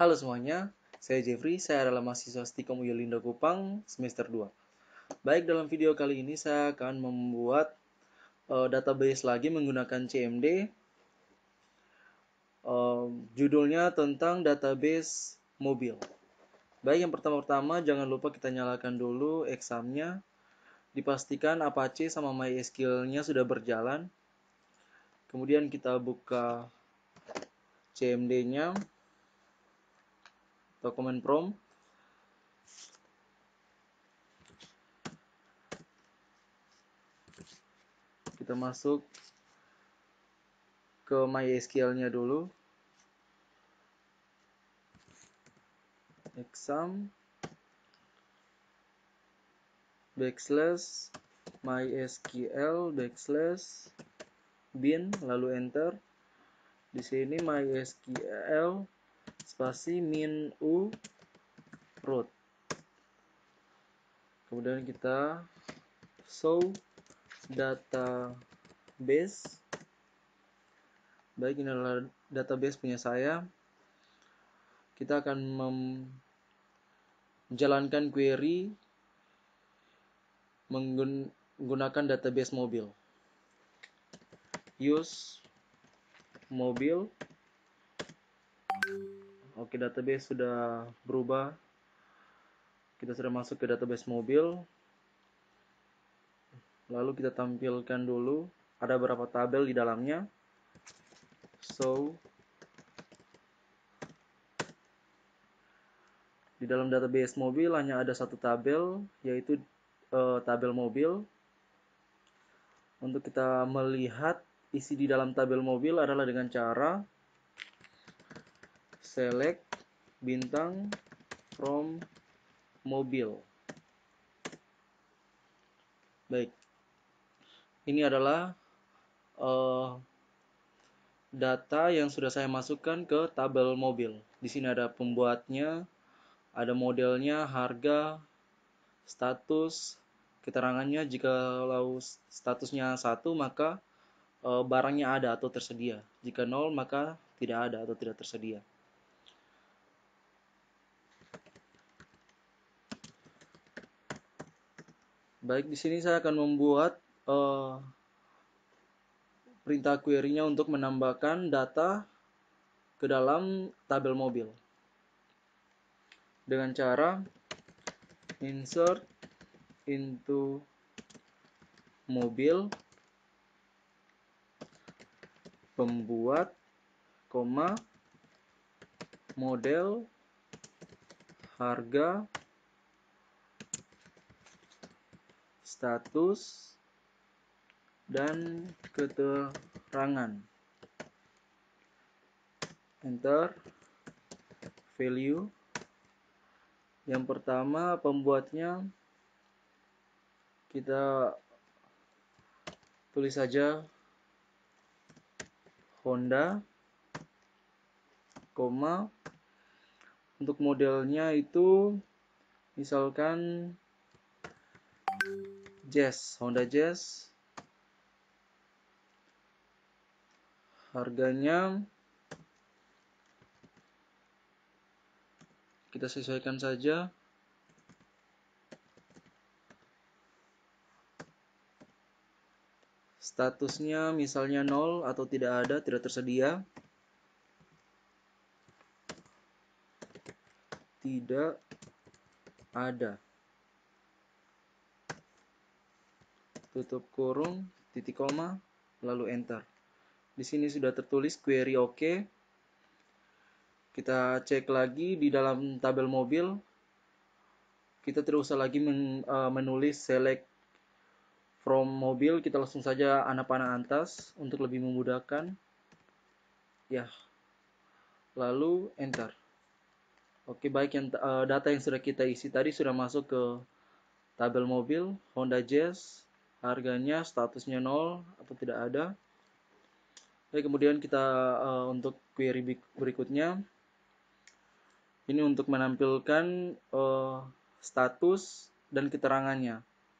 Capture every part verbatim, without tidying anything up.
Halo semuanya, saya Jeffrey, saya adalah mahasiswa Stikom Yolindo Kupang semester dua. Baik, dalam video kali ini saya akan membuat uh, database lagi menggunakan C M D. Uh, judulnya tentang database mobil. Baik, yang pertama-tama jangan lupa kita nyalakan dulu examnya. Dipastikan Apache sama MySQL-nya sudah berjalan. Kemudian kita buka C M D-nya atau command prompt. Kita masuk ke MySQL-nya dulu. Exam backslash mysql backslash bin lalu enter. Di sini mysql spasi min u root. Kemudian kita show database. Baik, ini adalah database punya saya. Kita akan menjalankan query menggunakan database mobil. Use mobil. Oke, database sudah berubah. Kita sudah masuk ke database mobil. Lalu kita tampilkan dulu ada beberapa tabel di dalamnya. So, di dalam database mobil hanya ada satu tabel, yaitu uh, tabel mobil. Untuk kita melihat isi di dalam tabel mobil adalah dengan cara select bintang from mobil. Baik, ini adalah uh, data yang sudah saya masukkan ke tabel mobil. Di sini ada pembuatnya, ada modelnya, harga, status, keterangannya. Jikalau statusnya satu, maka e, barangnya ada atau tersedia. Jika nol, maka tidak ada atau tidak tersedia. Baik, di sini saya akan membuat e, perintah query-nya untuk menambahkan data ke dalam tabel mobil. Dengan cara insert into mobil pembuat, koma, model, harga, status, dan keterangan. Enter. Value. Yang pertama pembuatnya kita tulis saja Honda, koma, untuk modelnya itu misalkan Jazz, Honda Jazz. Harganya kita sesuaikan saja. Statusnya misalnya nol atau tidak ada, tidak tersedia. Tidak ada. Tutup kurung, titik koma, lalu enter. Di sini sudah tertulis query oke. Kita cek lagi di dalam tabel mobil. Kita tidak usah lagi men, uh, menulis select from mobil. Kita langsung saja anak-anak antas untuk lebih memudahkan. Ya. Lalu enter. Oke, baik, yang uh, data yang sudah kita isi tadi sudah masuk ke tabel mobil Honda Jazz. Harganya statusnya nol atau tidak ada. Baik, kemudian kita uh, untuk query berikutnya. Ini untuk menampilkan uh, status dan keterangannya.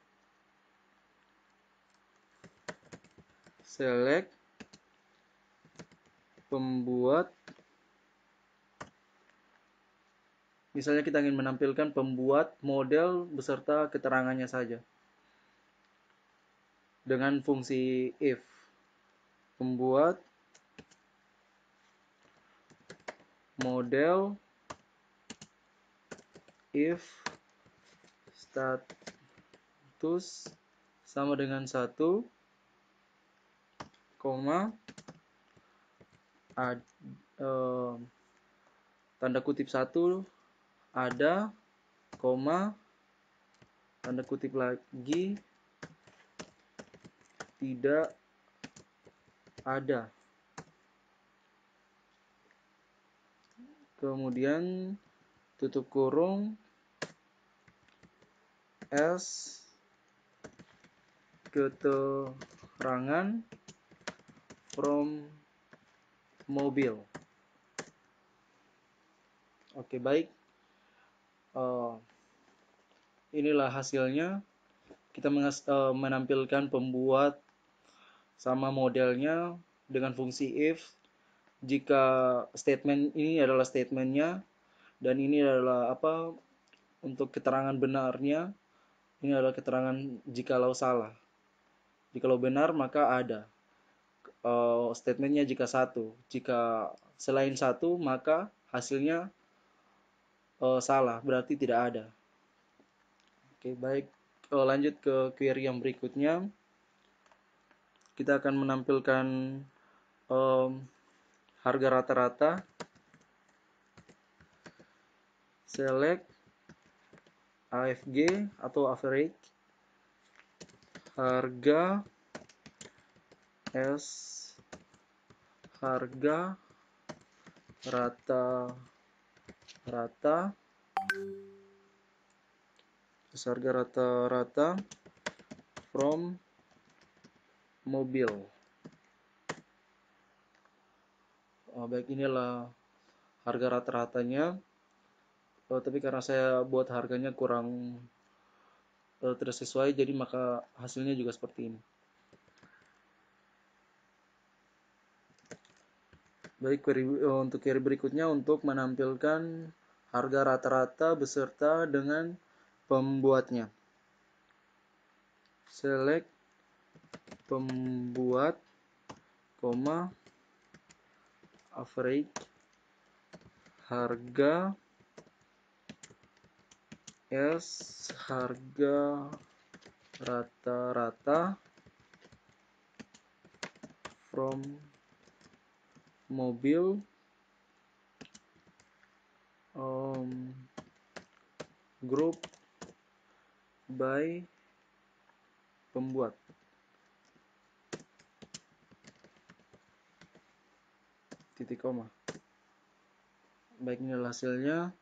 Select pembuat, Misalnya kita ingin menampilkan pembuat, model, beserta keterangannya saja. Dengan fungsi if. Pembuat, model, if, status sama dengan satu, koma, ad, eh, tanda kutip satu, ada, koma, tanda kutip lagi, tidak ada. Kemudian tutup kurung, S, keterangan from mobil. Oke, baik. Uh, inilah hasilnya. Kita mengas uh, menampilkan pembuat sama modelnya dengan fungsi if. Jika statement ini adalah statementnya, dan ini adalah apa untuk keterangan benarnya, ini adalah keterangan jikalau salah. Jikalau benar maka ada. Uh, statementnya jika satu, jika selain satu maka hasilnya uh, salah, berarti tidak ada. Oke, baik. Uh, lanjut ke query yang berikutnya. Kita akan menampilkan um, harga rata-rata. Select A F G atau average, harga S, harga rata-rata, harga rata-rata from mobil. Oh, baik, inilah harga rata-ratanya. Oh, tapi karena saya buat harganya kurang uh, tidak sesuai, jadi maka hasilnya juga seperti ini. Baik, query, uh, untuk query berikutnya untuk menampilkan harga rata-rata beserta dengan pembuatnya. Select pembuat, koma, average, harga S, harga rata-rata from mobil, um, group by pembuat. Titik koma. Baik, ini adalah hasilnya.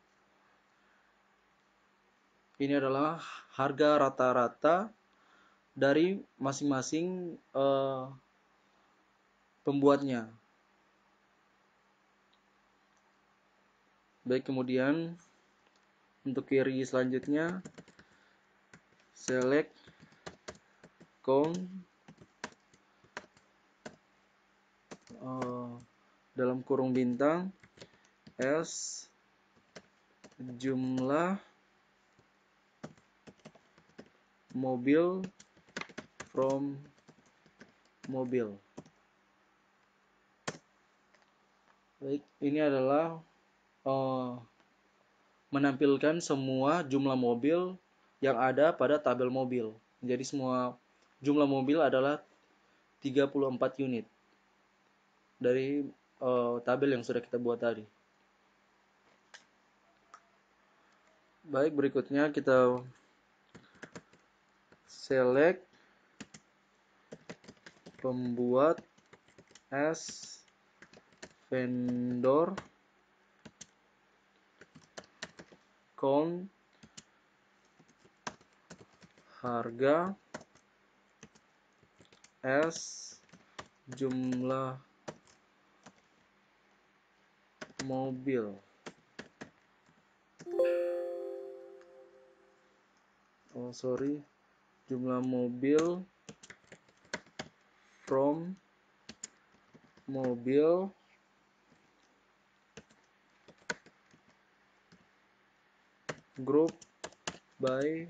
Ini adalah harga rata-rata dari masing-masing uh, pembuatnya. Baik, kemudian untuk query selanjutnya, select count uh, dalam kurung bintang S, jumlah mobil from mobil. Baik, ini adalah uh, menampilkan semua jumlah mobil yang ada pada tabel mobil. Jadi semua jumlah mobil adalah tiga puluh empat unit dari uh, tabel yang sudah kita buat tadi. Baik, berikutnya kita select pembuat S, vendor, count, harga S, jumlah mobil. Oh sorry, jumlah mobil from mobil group by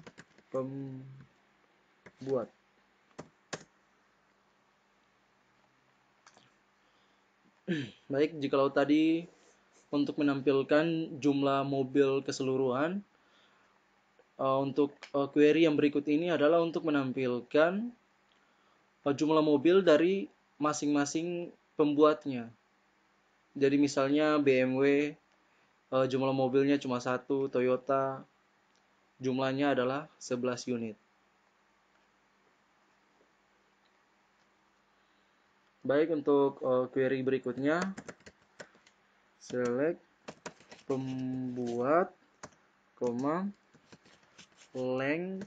pembuat. Baik, jikalau tadi untuk menampilkan jumlah mobil keseluruhan, uh, untuk uh, query yang berikut ini adalah untuk menampilkan uh, jumlah mobil dari masing-masing pembuatnya. Jadi misalnya B M W, uh, jumlah mobilnya cuma satu, Toyota jumlahnya adalah sebelas unit. Baik, untuk uh, query berikutnya, select pembuat, koma, length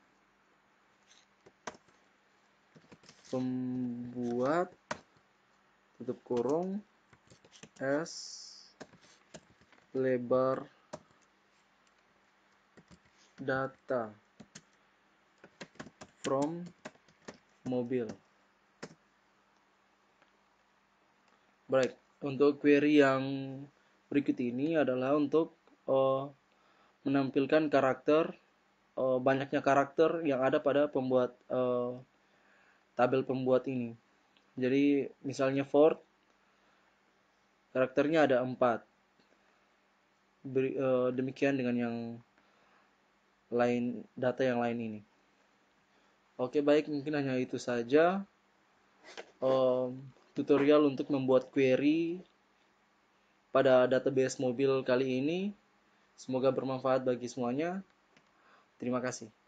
pembuat, tutup kurung, S, lebar data from mobil. Baik, untuk query yang berikut ini adalah untuk uh, menampilkan karakter, uh, banyaknya karakter yang ada pada pembuat uh, tabel pembuat ini. Jadi misalnya Ford, karakternya ada empat. Beri, uh, demikian dengan yang lain, data yang lain ini. Oke, baik, mungkin hanya itu saja um, tutorial untuk membuat query pada database mobil kali ini. Semoga bermanfaat bagi semuanya. Terima kasih.